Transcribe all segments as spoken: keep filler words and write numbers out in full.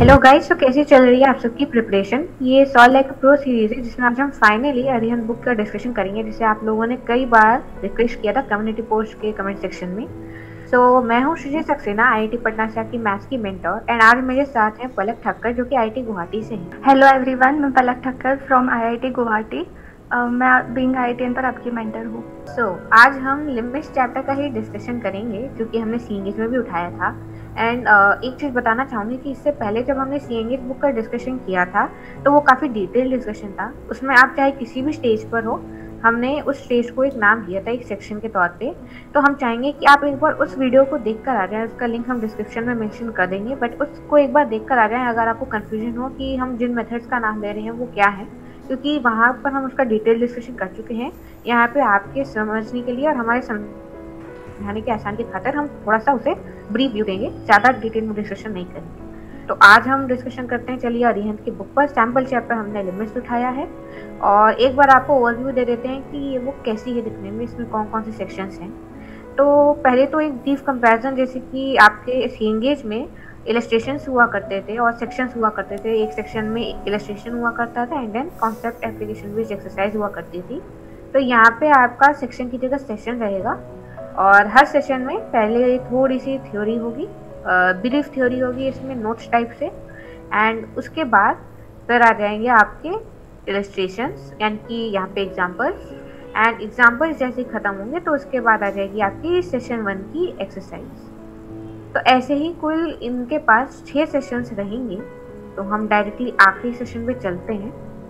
Hello guys, तो कैसी चल रही है आप सबकी प्रिपरेशन। ये सॉल्व लाइक प्रो सीरीज है जिसमें आज हम फाइनली अरिहंत बुक का डिस्कशन करेंगे, जिसे आप लोगों ने कई बार रिक्वेस्ट किया था कम्युनिटी पोस्ट के कमेंट सेक्शन में। सो so, मैं हूँ श्री सक्सेना, आईआईटी पटना से आपकी मैथ्स की मेंटर, एंड आज मेरे साथ हैं पलक ठक्कर जो कि आईआईटी गुवाहाटी से हैं। हेलो एवरीवन, मैं पलक ठक्कर फ्रॉम आईआईटी गुवाहाटी। मैं बीइंग आईआईटीएन पर आपकी मेंटर हूँ। सो so, आज हम लिमिट्स चैप्टर का ही डिस्कशन करेंगे जो कि हमने सी इंग्लिश में भी उठाया था। एंड uh, एक चीज़ बताना चाहूँगी कि इससे पहले जब हमने सी इंग्लिश बुक का डिस्कशन किया था तो वो काफ़ी डिटेल डिस्कशन था। उसमें आप चाहे किसी भी स्टेज पर हो, हमने उस स्टेज को एक नाम दिया था एक सेक्शन के तौर पे। तो हम चाहेंगे कि आप एक बार उस वीडियो को देख कर आ जाएं, उसका लिंक हम डिस्क्रिप्शन में मेंशन कर देंगे, बट उसको एक बार देख कर आ जाएं अगर आपको कन्फ्यूजन हो कि हम जिन मेथड्स का नाम ले रहे हैं वो क्या है, क्योंकि वहाँ पर हम उसका डिटेल डिस्कशन कर चुके हैं। यहाँ पे आपके समझने के लिए और हमारे समझाने के आसान की खातिर हम थोड़ा सा उसे ब्रीफ व्यू देंगे, ज़्यादा डिटेल में डिस्कशन नहीं करेंगे। तो आज हम डिस्कशन करते हैं, चलिए अरिहंत की बुक पर सैम्पल चैप्टर हमने लिमिट्स उठाया है और एक बार आपको ओवरव्यू दे देते हैं कि ये बुक कैसी है दिखने में, इसमें कौन कौन से सेक्शंस हैं। तो पहले तो एक ब्रीफ कंपैरिजन, जैसे कि आपके सी इंगेज में इलस्ट्रेशंस हुआ करते थे और सेक्शंस हुआ करते थे। एक सेक्शन में इलस्ट्रेशन हुआ करता था and then concept application based exercise हुआ करती थी। तो यहाँ पे आपका सेक्शन की जगह सेशन रहेगा और हर सेशन में पहले थोड़ी सी थ्योरी होगी, बिलीफ थ्योरी होगी इसमें नोट्स टाइप से, एंड उसके बाद फिर आ जाएंगे आपके इलस्ट्रेशंस यानी कि यहाँ पे एग्जांपल्स, एंड एग्जांपल्स जैसे ही ख़त्म होंगे तो उसके बाद आ जाएगी आपकी सेशन वन की एक्सरसाइज। तो ऐसे ही कुल इनके पास छः सेशंस रहेंगे। तो हम डायरेक्टली आखिरी सेशन पे चलते हैं।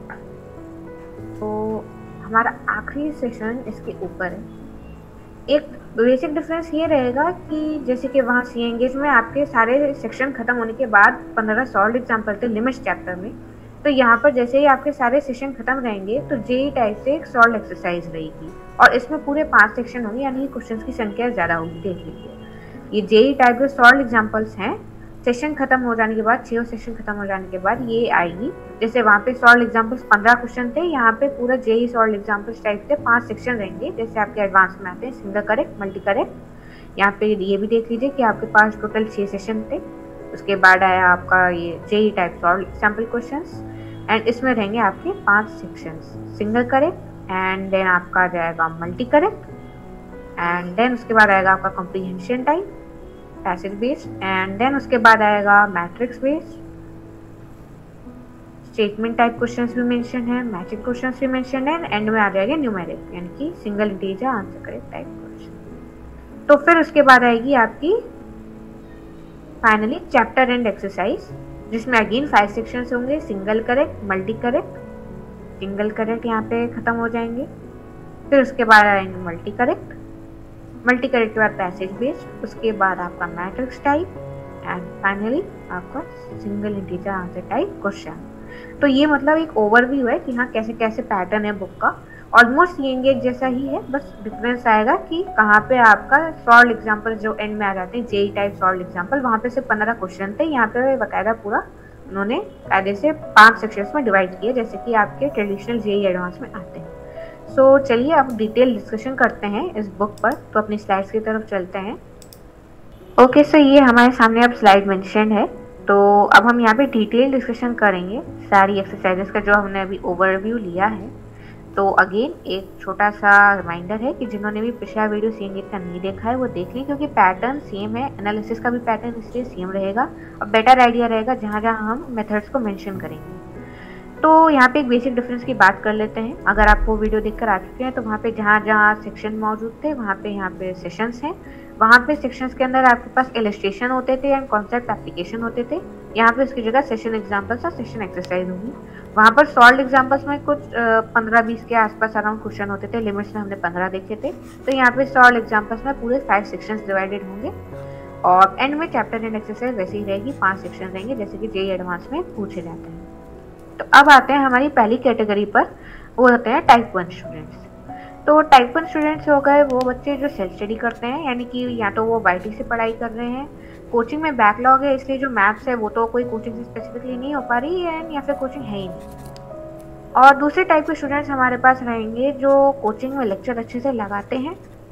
तो हमारा आखिरी सेशन इसके ऊपर है। एक बेसिक डिफरेंस ये रहेगा कि जैसे कि वहाँ सी एंगेज में आपके सारे सेक्शन खत्म होने के बाद पंद्रह सॉल्व एग्जाम्पल थे लिमिट्स चैप्टर में, तो यहाँ पर जैसे ही आपके सारे सेशन खत्म रहेंगे तो जेई टाइप से एक सॉल्व एक्सरसाइज रहेगी और इसमें पूरे पांच सेक्शन होंगे, यानी क्वेश्चन की संख्या ज़्यादा होगी। देख लीजिए, ये जेई टाइप के सॉल्व एग्जाम्पल्स हैं। सेशन खत्म हो जाने के बाद, छः सेशन खत्म हो जाने के बाद ये आएगी। जैसे वहाँ पे सॉल्व एग्जाम्पल्स पंद्रह क्वेश्चन थे, यहाँ पे पूरा जेई सॉल्व एग्जाम्पल्स टाइप से पांच सेक्शन रहेंगे, जैसे आपके एडवांस में आते हैं सिंगल करेक्ट, मल्टी करेक्ट। यहाँ पे ये भी देख लीजिए कि आपके पास टोटल छः सेशन थे। उसके बाद आया आपका ये JEE type solved example questions, and इसमें रहेंगे आपके पांच sections, single correct and then आपका आ जाएगा मल्टी करेक्ट, एंड देन उसके बाद आएगा आपका comprehension type, passage based, and then उसके बाद आएगा matrix based, statement type questions भी मेंशन है, मैचिंग क्वेश्चंस भी मेंशन है, एंड में आ जाएगा न्यूमेरिक यानी कि single integer answer correct type question. तो फिर उसके बाद आएगी आपकी फाइनली चैप्टर एंड एक्सरसाइज, जिसमें अगेन फाइव सेक्शंस होंगे, single correct, multi correct, single correct यहाँ पे खत्म हो जाएंगे। फिर उसके बाद आएंगे मल्टी करेक्ट, मल्टी करेक्ट के बाद पैसेज बेस्ड, उसके बाद आपका मैट्रिक्स टाइप, एंड फाइनली आपका single integer answer type question. तो ये मतलब एक ओवरव्यू है कि हाँ कैसे कैसे पैटर्न है बुक का। ऑलमोस्ट ये इंगेज जैसा ही है, बस डिफरेंस आएगा कि कहाँ पे आपका सॉल्व एग्जाम्पल जो एंड में आ जाते हैं, जेई टाइप सॉल्व एग्जाम्पल, वहाँ पे सिर्फ पंद्रह क्वेश्चन थे, यहाँ पे बाकायदा पूरा उन्होंने कायदे से पांच सेक्शंस में डिवाइड किए, जैसे कि आपके ट्रेडिशनल जेई एडवांस में आते हैं। सो so, चलिए अब डिटेल डिस्कशन करते हैं इस बुक पर। तो अपनी स्लाइड्स की तरफ चलते हैं। ओके okay, सो so ये हमारे सामने अब स्लाइड मेंशन है। तो अब हम यहाँ पे डिटेल डिस्कशन करेंगे सारी एक्सरसाइजेस का जो हमने अभी ओवरव्यू लिया है। तो अगेन एक छोटा सा रिमाइंडर है कि जिन्होंने भी पिछला वीडियो सी इंगेज का नहीं देखा है वो देख लें, क्योंकि पैटर्न सेम है, एनालिसिस का भी पैटर्न इसलिए सेम रहेगा और बेटर आइडिया रहेगा जहाँ जहाँ हम मेथड्स को मेंशन करेंगे। तो यहाँ पे एक बेसिक डिफरेंस की बात कर लेते हैं। अगर आप वो वीडियो देखकर आ चुके हैं तो वहाँ पे जहाँ जहाँ सेक्शन मौजूद थे वहाँ पे यहाँ पे सेशंस हैं। वहाँ पे सेक्शंस के अंदर आपके पास इलस्ट्रेशन होते थे एंड कॉन्सेप्ट एप्लीकेशन होते थे। यहाँ पे उसकी जगह सेशन एग्जाम्पल्स और सेशन एक्सरसाइज होंगी। वहाँ पर सॉल्व एग्जाम्पल्स में कुछ पंद्रह बीस के आसपास अराउंड क्वेश्चन होते थे, लिमिट्स में हमने पंद्रह देखे थे। तो यहाँ पे सॉल्व एग्जाम्पल्स में पूरे फाइव सेक्शंस डिवाइडेड होंगे और एंड में चैप्टर एंड एक्सरसाइज वैसे ही रहेगी, पाँच सेक्शन रहेंगे जैसे कि जेई एडवांस में पूछे जाते हैं। तो अब आते हैं हमारी पहली कैटेगरी पर, वो होते हैं टाइप वन स्टूडेंट्स। तो टाइप वन स्टूडेंट्स हो गए वो बच्चे जो सेल्फ स्टडी करते हैं, यानी कि या तो वो वाईटी से पढ़ाई कर रहे हैं, कोचिंग में बैकलॉग है इसलिए जो मैथ्स है वो तो कोई कोचिंग से स्पेसिफिकली नहीं हो पा रही है, या फिर कोचिंग है ही नहीं। और दूसरे टाइप के स्टूडेंट्स हमारे पास रहेंगे जो कोचिंग में लेक्चर अच्छे से लगाते हैं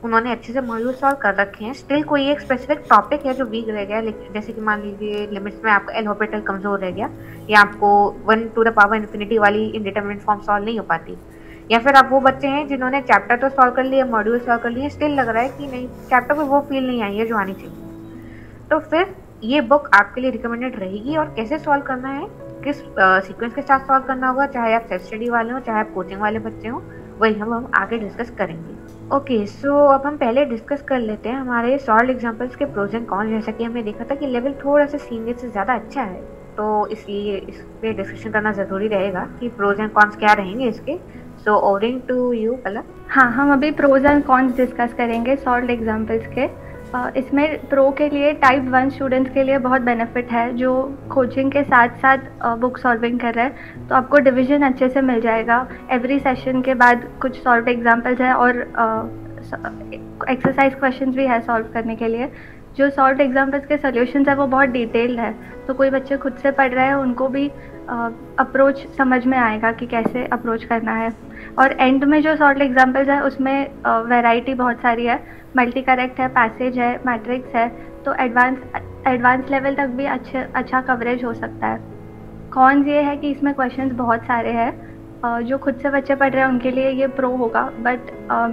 उन्होंने अच्छे से मॉड्यूल सॉल्व कर रखे हैं, स्टिल कोई एक स्पेसिफिक टॉपिक है जो वीक रह गया, जैसे कि मान लीजिए लिमिट्स में आपका एल ऑर्बिटल कमजोर रह गया, या आपको one to the power infinity वाली इंडिटरमिनेट फॉर्म सॉल्व नहीं हो पाती, या फिर आप वो बच्चे हैं जिन्होंने चैप्टर तो सॉल्व कर लिया, मॉड्यूल सॉल्व कर लिए, स्टिल लग रहा है कि नहीं चैप्टर में वो फील नहीं आई है जो आनी चाहिए, तो फिर ये बुक आपके लिए रिकमेंडेड रहेगी। और कैसे सॉल्व करना है, किस सीक्वेंस के साथ सॉल्व करना होगा, चाहे आप सेल्फ स्टडी वाले हो चाहे आप कोचिंग वाले बच्चे हो, वही हम हम आगे डिस्कस करेंगे। ओके सो अब हम पहले डिस्कस कर लेते हैं हमारे सॉल्व एग्जांपल्स के प्रोज एंड कॉन्स। जैसा कि हमने देखा था कि लेवल थोड़ा सा सीनियर से ज़्यादा अच्छा है, तो इसलिए इस पर डिस्कशन करना ज़रूरी रहेगा कि प्रोज एंड कॉन्स क्या रहेंगे इसके। सो ओवरिंग टू यू पलक। हाँ, हम अभी प्रोज एंड कॉन्स डिस्कस करेंगे सॉल्व एग्जांपल्स के। इसमें प्रो के लिए टाइप वन स्टूडेंट्स के लिए बहुत बेनिफिट है जो कोचिंग के साथ साथ बुक सॉल्विंग कर रहे हैं, तो आपको डिवीजन अच्छे से मिल जाएगा। एवरी सेशन के बाद कुछ सॉल्व एग्जांपल्स है और एक्सरसाइज क्वेश्चंस भी है सॉल्व करने के लिए। जो सॉल्व एग्जांपल्स के सॉल्यूशंस है वो बहुत डिटेल्ड है, तो कोई बच्चे खुद से पढ़ रहे हैं उनको भी अप्रोच समझ में आएगा कि कैसे अप्रोच करना है। और एंड में जो सॉल्व एग्जांपल्स है उसमें वैरायटी बहुत सारी है, मल्टी करेक्ट है, पैसेज है, मैट्रिक्स है, तो एडवांस एडवांस लेवल तक भी अच्छे अच्छा कवरेज हो सकता है। कॉन्स ये है कि इसमें क्वेश्चंस बहुत सारे हैं, जो खुद से बच्चे पढ़ रहे हैं उनके लिए ये प्रो होगा, बट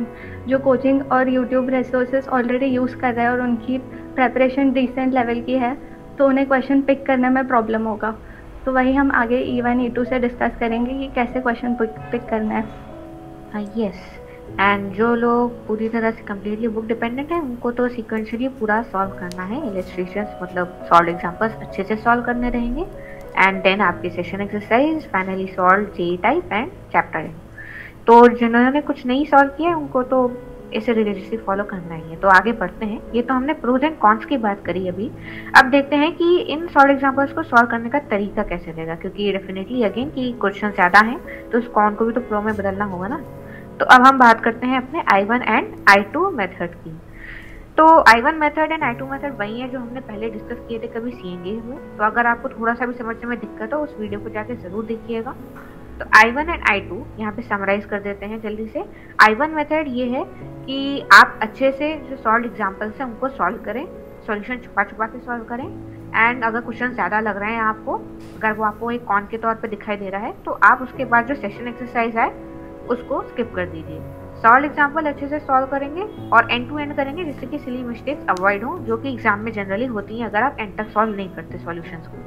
जो कोचिंग और यूट्यूब रिसोर्सेज ऑलरेडी यूज़ कर रहे हैं और उनकी प्रेपरेशन डिसेंट लेवल की है, तो उन्हें क्वेश्चन पिक करने में प्रॉब्लम होगा। तो वही हम आगे ई वन ई टू से डिस्कस करेंगे कि कैसे क्वेश्चन पिक करना है। हाँ यस, एंड जो लोग पूरी तरह से कम्प्लीटली बुक डिपेंडेंट है उनको तो सीक्वेंशियली पूरा सॉल्व करना है। इलस्ट्रेशंस मतलब सॉल्व एग्जांपल्स अच्छे से सॉल्व करने रहेंगे, एंड देन आपकी session exercise, finally solved JEE type and chapter end. तो जिन्होंने कुछ नहीं सॉल्व किया उनको तो इसे रिलीजियसली फॉलो करना ही है। तो आगे बढ़ते हैं। ये तो हमने प्रोज एंड कॉन्स की बात करी अभी। अब देखते हैं कि इन सॉल्व एग्जांपल्स को सॉल्व करने का तरीका कैसे रहेगा, क्योंकि डेफिनेटली अगेन कि क्वेश्चन ज़्यादा हैं तो उस कॉन को भी तो प्रो में बदलना होगा ना। तो अब हम बात करते हैं अपने I one and I two method की। तो I one method and I two method वही है जो हमने पहले डिस्कस किए थे कभी सीएंगे में। तो अगर आपको थोड़ा सा भी समझने में दिक्कत हो उस वीडियो को जाके ज़रूर देखिएगा। तो I one and I two यहाँ पे समराइज कर देते हैं जल्दी से। आई वन मेथड ये है कि आप अच्छे से जो सॉल्व एग्जाम्पल्स हैं उनको सॉल्व करें, सॉल्यूशन छुपा छुपा के सॉल्व करें, एंड अगर क्वेश्चन ज़्यादा लग रहे हैं आपको, अगर वो आपको एक कॉन के तौर पे दिखाई दे रहा है, तो आप उसके बाद जो सेशन एक्सरसाइज है उसको स्किप कर दीजिए। सॉल्व एग्जाम्पल अच्छे से सॉल्व करेंगे और एंड टू एंड करेंगे जिससे कि सिली मिस्टेक्स अवॉइड हो जो कि एग्जाम में जनरली होती हैं अगर आप एंड तक सॉल्व नहीं करते सॉल्यूशंस को।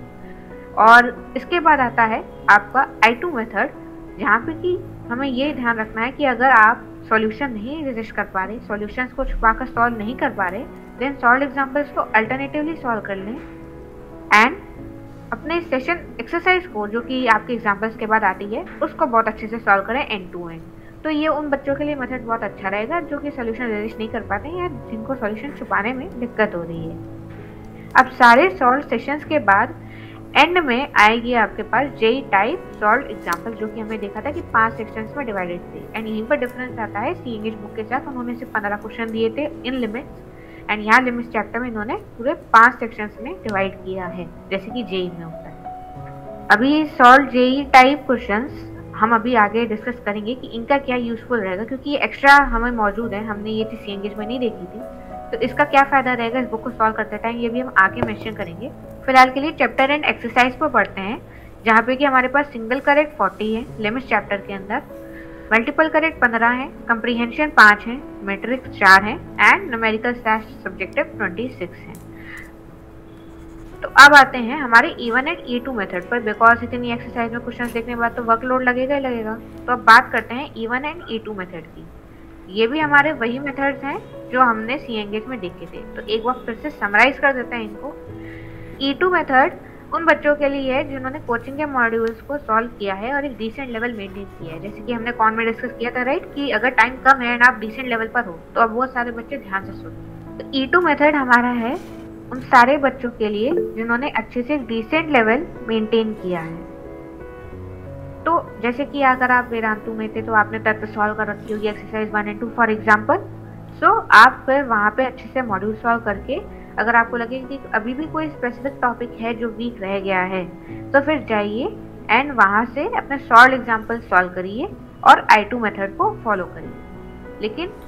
और इसके बाद आता है आपका आई टू मेथड, जहाँ पे कि हमें ये ध्यान रखना है कि अगर आप सॉल्यूशन नहीं रजिस्ट कर पा रहे, सॉल्यूशंस को छुपा कर सॉल्व नहीं कर पा रहे, देन सॉल्व एग्जाम्पल्स को अल्टरनेटिवली सॉल्व कर लें एंड अपने सेशन एक्सरसाइज को जो कि आपके एग्जाम्पल्स के बाद आती है उसको बहुत अच्छे से सॉल्व करें एंड टू एंड। तो ये उन बच्चों के लिए मेथड बहुत अच्छा रहेगा जो कि सॉल्यूशन रजिस्ट नहीं कर पाते हैं या जिनको सॉल्यूशन छुपाने में दिक्कत हो रही है। अब सारे सॉल्व सेशंस के बाद एंड में आएगी आपके पास जे टाइप सॉल्व एग्जाम्पल, जो कि हमने देखा था कि पांच सेक्शंस में डिवाइडेड थे। एंड यहीं पर डिफरेंस आता है सी इंग्लिश बुक के साथ, उन्होंने सिर्फ पंद्रह क्वेश्चन दिए थे इन लिमिट्स, एंड यहाँ लिमिट्स चैप्टर में इन्होंने पूरे पांच सेक्शंस में डिवाइड किया है जैसे कि जेई में होता है। अभी सॉल्व जेई टाइप क्वेश्चंस हम अभी आगे डिस्कस करेंगे कि इनका क्या यूजफुल रहेगा, क्योंकि ये एक्स्ट्रा हमें मौजूद है, हमने ये चीज़ सी इंग्लिश में नहीं देखी थी। तो इसका क्या फ़ायदा रहेगा इस बुक को सॉल्व करते टाइम, ये भी हम आगे मेंशन करेंगे। फिलहाल के लिए चैप्टर एंड एक्सरसाइज पर पढ़ते हैं, जहाँ पे कि हमारे पास सिंगल करेक्ट फोर्टी है लिमिट्स चैप्टर के अंदर, मल्टीपल करेक्ट पंद्रह है, कंप्रीहेंशन पाँच है, मैट्रिक्स चार है, and numerical slash subjective twenty six है। तो अब आते हैं हमारे E one and E two method पर, बिकॉज इतनी एक्सरसाइज में क्वेश्चन देखने के बाद तो वर्कलोड लगेगा ही लगेगा। तो अब बात करते हैं E one and E two method की। ये भी हमारे वही मेथड्स हैं जो हमने सी एंगेज में देखे थे, तो एक बार फिर से समराइज कर देते हैं इनको। ई टू मेथड उन बच्चों के लिए है जिन्होंने कोचिंग के मॉड्यूल्स को सॉल्व किया है और एक डिसेंट लेवल मेंटेन किया है, जैसे कि हमने कॉन में डिस्कस किया था राइट, कि अगर टाइम कम है एंड आप डिसेंट लेवल पर हो तो अब वो सारे बच्चे ध्यान से सुनो। तो ई टू मेथड हमारा है उन सारे बच्चों के लिए जिन्होंने अच्छे से डिसेंट लेवल मेंटेन किया है। तो जैसे कि अगर आप वेदांतु में थे तो आपने तत्व सॉल्व कर रखी होगी exercise one and two for example, so आप फिर वहाँ पे अच्छे से मॉड्यूल सॉल्व करके अगर आपको लगे कि अभी भी कोई स्पेसिफिक टॉपिक है जो वीक रह गया है तो फिर जाइए एंड वहाँ से अपने सॉल्व एग्जाम्पल सॉल्व करिए और आई टू मेथड को फॉलो करिए। लेकिन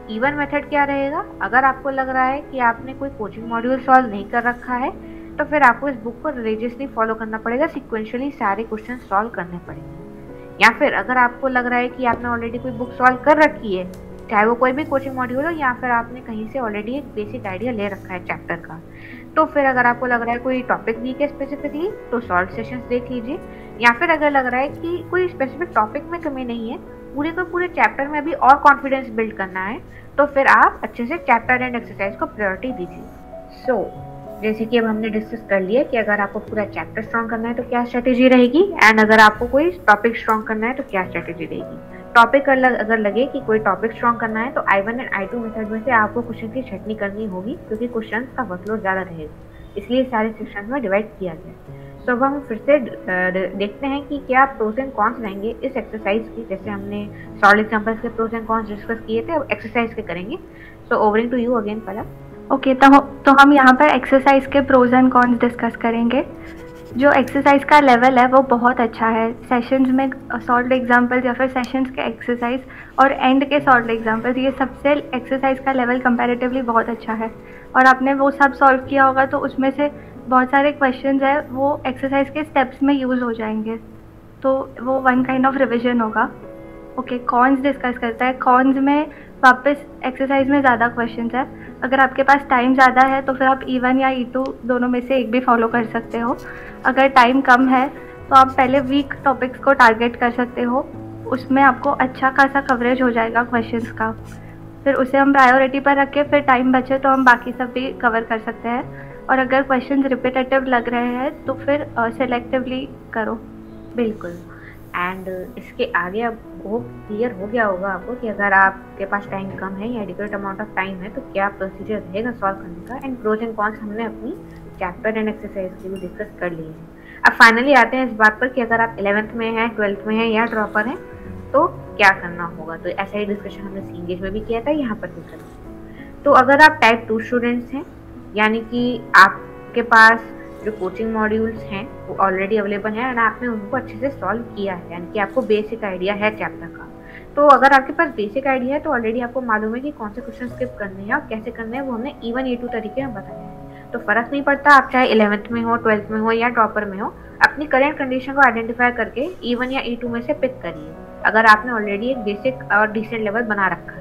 इवन मेथड क्या रहेगा, अगर आपको लग रहा है कि आपने कोई कोचिंग मॉड्यूल सॉल्व नहीं कर रखा है तो फिर आपको इस बुक को रिलीजियसली फॉलो करना पड़ेगा, सिक्वेंशियली सारे क्वेश्चन सॉल्व करने पड़ेंगे। या फिर अगर आपको लग रहा है कि आपने ऑलरेडी कोई बुक सॉल्व कर रखी है, चाहे वो कोई भी कोचिंग मॉड्यूल हो या फिर आपने कहीं से ऑलरेडी एक बेसिक आइडिया ले रखा है चैप्टर का, तो फिर अगर आपको लग रहा है कोई टॉपिक वीक है स्पेसिफिकली तो सॉल्व सेशंस देख लीजिए। या फिर अगर लग रहा है कि कोई स्पेसिफिक टॉपिक में कमी नहीं है, पूरे को पूरे चैप्टर में भी और कॉन्फिडेंस बिल्ड करना है, तो फिर आप अच्छे से चैप्टर एंड एक्सरसाइज को प्रायोरिटी दीजिए। सो so, जैसे कि अब हमने डिस्कस कर लिया कि अगर आपको पूरा चैप्टर स्ट्रॉन्ग करना है तो क्या स्ट्रेटेजी रहेगी, एंड अगर आपको कोई टॉपिक स्ट्रॉन्ग करना है तो क्या स्ट्रेटेजी रहेगी। टॉपिक अगर लगे कि कोई टॉपिक स्ट्रॉन्ग करना है तो I one and I two method में से आपको क्वेश्चन की छटनी करनी होगी, क्योंकि क्वेश्चन का वर्कलोड ज़्यादा रहेगा, इसलिए सारे सेक्शन में डिवाइड किया गया। सो अब हम फिर से देखते हैं कि क्या प्रोज एंड कॉन्स रहेंगे इस एक्सरसाइज की। जैसे हमने सॉल्व एग्जांपल्स के प्रोज एंड कॉन्स डिस्कस किए थे, अब एक्सरसाइज के करेंगे। सो ओवरिंग to you again Palak. Okay, तो तो हम यहाँ पर एक्सरसाइज के प्रोज एंड कॉन्स डिस्कस करेंगे। जो एक्सरसाइज का लेवल है वो बहुत अच्छा है। सेशंस में सॉल्व एग्जांपल्स या फिर सेशंस के एक्सरसाइज और एंड के सॉल्व एग्जांपल्स, ये सबसे एक्सरसाइज का लेवल कंपैरेटिवली बहुत अच्छा है। और आपने वो सब सॉल्व किया होगा तो उसमें से बहुत सारे क्वेश्चंस है वो एक्सरसाइज के स्टेप्स में यूज़ हो जाएंगे, तो वो वन काइंड ऑफ रिविजन होगा। ओके, कॉन्स डिस्कस करता है। कॉन्स में वापस एक्सरसाइज में ज़्यादा क्वेश्चंस है। अगर आपके पास टाइम ज़्यादा है तो फिर आप ई वन या ई टू दोनों में से एक भी फॉलो कर सकते हो। अगर टाइम कम है तो आप पहले वीक टॉपिक्स को टारगेट कर सकते हो, उसमें आपको अच्छा खासा कवरेज हो जाएगा क्वेश्चंस का। फिर उसे हम प्रायोरिटी पर रख के फिर टाइम बचे तो हम बाकी सब भी कवर कर सकते हैं। और अगर क्वेश्चंस रिपीटेटिव लग रहे हैं तो फिर सेलेक्टिवली uh, करो। बिल्कुल। एंड इसके आगे अब वो क्लियर हो गया होगा आपको कि अगर आपके पास टाइम कम है या एडिक्वेट अमाउंट ऑफ टाइम है तो क्या प्रोसीजर रहेगा सॉल्व करने का। एंड प्रोज एंड कॉन्स हमने अपनी चैप्टर एंड एक्सरसाइज के भी डिस्कस कर लिए हैं। अब फाइनली आते हैं इस बात पर कि अगर आप इलेवेंथ में हैं, ट्वेल्थ में हैं या ड्रॉपर हैं तो क्या करना होगा। तो ऐसा ही डिस्कशन हमने सीएंगेज में भी किया था, यहाँ पर भी करेंगे। तो अगर आप टाइप टू स्टूडेंट्स हैं, यानी कि आपके पास जो कोचिंग मॉड्यूल्स हैं वो ऑलरेडी अवेलेबल हैं और आपने उनको अच्छे से सॉल्व किया है, यानी कि आपको बेसिक आइडिया है चैप्टर का, तो अगर आपके पास बेसिक आइडिया है तो ऑलरेडी आपको मालूम है कि कौन से क्वेश्चन स्किप करने हैं और कैसे करने हैं, वो हमने ई वन ई टू तरीके में बताया है। तो फर्क नहीं पड़ता आप चाहे इलेवेंथ में हो, ट्वेल्थ में हो या टॉपर में हो, अपनी करेंट कंडीशन को आइडेंटिफाई करके ई वन या ई टू में से पिक करिए, अगर आपने ऑलरेडी एक बेसिक और डिसेंट लेवल बना रखा है।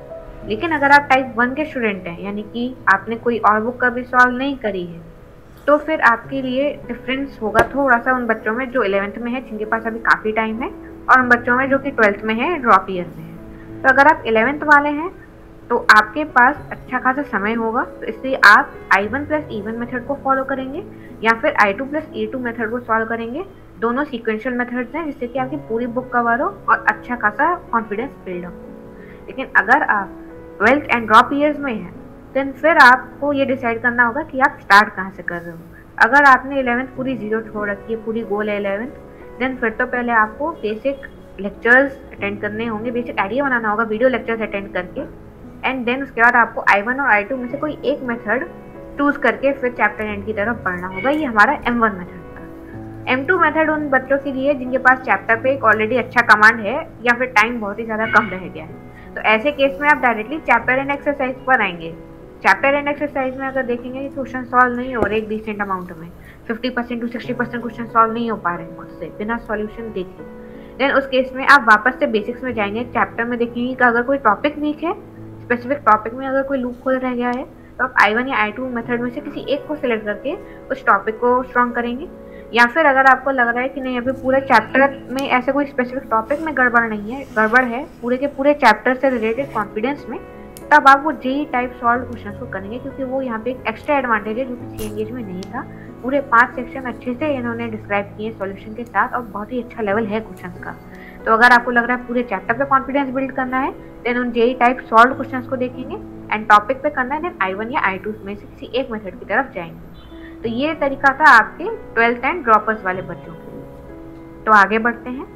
लेकिन अगर आप टाइप वन के स्टूडेंट हैं, यानी कि आपने कोई और बुक कभी सॉल्व नहीं करी है, तो फिर आपके लिए डिफरेंस होगा थोड़ा सा उन बच्चों में जो इलेवेंथ में है, जिनके पास अभी काफ़ी टाइम है, और उन बच्चों में जो कि ट्वेल्थ में है, ड्रॉप ईयर में है। तो अगर आप इलेवेंथ वाले हैं तो आपके पास अच्छा खासा समय होगा, तो इसलिए आप I one plus E one method को फॉलो करेंगे या फिर I two plus E two method को सॉल्व करेंगे। दोनों सीक्वेंशियल मेथड्स हैं जिससे कि आपकी पूरी बुक कवर हो और अच्छा खासा कॉन्फिडेंस बिल्ड हो। लेकिन अगर आप ट्वेल्थ एंड ड्रॉप ईयर्स में हैं देन फिर आपको ये डिसाइड करना होगा कि आप स्टार्ट कहाँ से कर रहे हो। अगर आपने इलेवेंथ पूरी जीरो छोड़ रखी है, पूरी गोल है इलेवेंथ, देन फिर तो पहले आपको बेसिक लेक्चर्स अटेंड करने होंगे, बेसिक आइडिया बनाना होगा वीडियो लेक्चर्स अटेंड करके, एंड देन उसके बाद आपको आई वन और आई टू में से कोई एक मेथड चूज करके फिर चैप्टर एंड की तरफ बढ़ना होगा। ये हमारा एम वन मेथड था। एम टू मेथड उन बच्चों के लिए जिनके पास चैप्टर पे एक ऑलरेडी अच्छा कमांड है या फिर टाइम बहुत ही ज़्यादा कम रह गया है। तो ऐसे केस में आप डायरेक्टली चैप्टर एंड एक्सरसाइज पर आएंगे। चैप्टर एंड एक्सरसाइज में अगर देखेंगे कि क्वेश्चन सॉल्व नहीं हो रहे एक डिसेंट अमाउंट में, fifty percent to sixty percent question solve नहीं हो पा रहे हैं खुद से बिना सॉल्यूशन देखे, देन उस केस में आप वापस से बेसिक्स में जाएंगे। चैप्टर में देखेंगे कि अगर कोई टॉपिक वीक है, स्पेसिफिक टॉपिक में अगर कोई लूप होल रह गया है, तो आप आई वन या आई टू मेथड में से किसी एक को सिलेक्ट करके उस टॉपिक को स्ट्रॉन्ग करेंगे। या फिर अगर आपको लग रहा है कि नहीं अभी पूरे चैप्टर में ऐसे कोई स्पेसिफिक टॉपिक में गड़बड़ नहीं है, गड़बड़ है पूरे के पूरे चैप्टर से रिलेटेड कॉन्फिडेंस में, तब आप वो जेई टाइप सॉल्व क्वेश्चन को करेंगे, क्योंकि वो यहाँ पे एक एक्स्ट्रा एडवांटेज है जो कि सीएंगेज में नहीं था। पूरे पांच सेक्शन अच्छे से इन्होंने डिस्क्राइब किए सॉल्यूशन के साथ और बहुत ही अच्छा लेवल है क्वेश्चन का। तो अगर आपको लग रहा है पूरे चैप्टर पे कॉन्फिडेंस बिल्ड करना है, देन उन जेई टाइप सॉल्व क्वेश्चन को देखेंगे, एंड टॉपिक पे करना है देन आई वन या आई टू में से किसी एक मेथड की तरफ जाएंगे। तो ये तरीका था आपके ट्वेल्थ एंड ड्रॉपर्स वाले बच्चों के लिए। तो आगे बढ़ते हैं।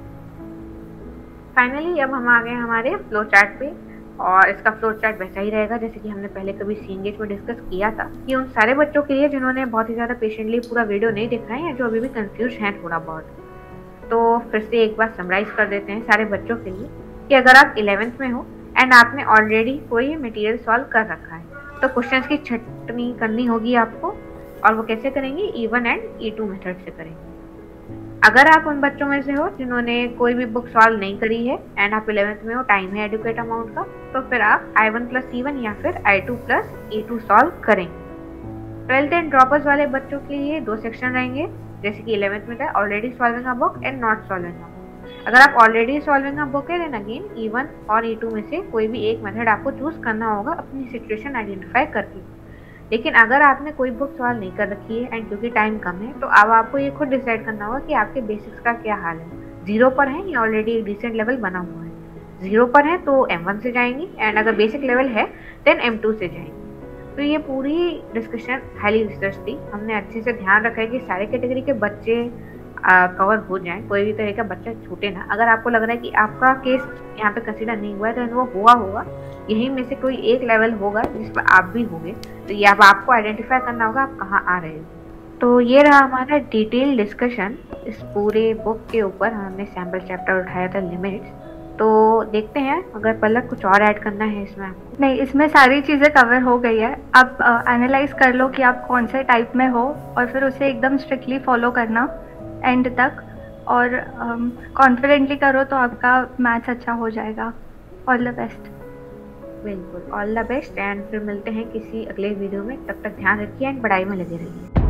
फाइनली अब हम आ गए हमारे फ्लो चार्ट पे, और इसका फ्लो चार्ट वैसा ही रहेगा जैसे कि हमने पहले कभी सीएंगेज में डिस्कस किया था, कि उन सारे बच्चों के लिए जिन्होंने बहुत ही ज़्यादा पेशेंटली पूरा वीडियो नहीं देखा है या जो अभी भी कंफ्यूज हैं थोड़ा बहुत, तो फिर से एक बार समराइज कर देते हैं सारे बच्चों के लिए कि अगर आप इलेवेंथ में हो एंड आपने ऑलरेडी कोई मटेरियल सॉल्व कर रखा है, तो क्वेश्चंस की छटनी करनी होगी आपको, और वो कैसे करेंगे, E one and E two method से करेंगे। अगर आप उन बच्चों में से हो जिन्होंने कोई भी बुक सॉल्व नहीं करी है एंड आप इलेवेंथ में हो, टाइम है एडुकेट अमाउंट का, तो फिर आप I one plus E one या फिर I two plus E two solve करेंगे। ट्वेल्थ एंड ड्रॉपर्स वाले बच्चों के लिए दो सेक्शन रहेंगे, जैसे कि इलेवेंथ में था already solving a book and not solving a book. अगर आप ऑलरेडी सॉल्विंग अ बुक है देन अगेन ई वन और ई टू में से कोई भी एक मेथड आपको चूज करना होगा अपनी सिचुएशन आइडेंटिफाई करके। लेकिन अगर आपने कोई बुक सॉल्व नहीं कर रखी है एंड क्योंकि टाइम कम है, तो अब आपको ये खुद डिसाइड करना होगा कि आपके बेसिक्स का क्या हाल है, जीरो पर है या ऑलरेडी एक डिसेंट लेवल बना हुआ है। जीरो पर है तो एम वन से जाएंगे एंड अगर बेसिक लेवल है देन एम टू से जाएंगे। तो ये पूरी डिस्कशन हाईली रिसर्च थी, हमने अच्छे से ध्यान रखा है कि सारे कैटेगरी के बच्चे कवर हो जाएं, कोई भी तरह का बच्चा छूटे ना। अगर आपको लग रहा है कि आपका केस यहाँ पे कंसिडर नहीं हुआ है तो वो हुआ होगा, यही में से कोई एक लेवल होगा जिसमें आप भी होंगे, तो ये अब आपको आइडेंटिफाई करना होगा आप कहाँ आ रहे हो। तो ये रहा हमारा डिटेल डिस्कशन इस पूरे बुक के ऊपर। हमने सैम्पल चैप्टर उठाया था लिमिट्स। तो देखते हैं अगर पलक कुछ और ऐड करना है इसमें आपको। नहीं, इसमें सारी चीज़ें कवर हो गई है। आप एनालाइज कर लो कि आप कौन से टाइप में हो और फिर उसे एकदम स्ट्रिक्टली फॉलो करना एंड तक, और कॉन्फिडेंटली करो तो आपका मैथ्स अच्छा हो जाएगा। All the best. बिल्कुल, ऑल द बेस्ट। एंड फिर मिलते हैं किसी अगले वीडियो में, तब तक ध्यान रखिए एंड पढ़ाई में लगे रहिए।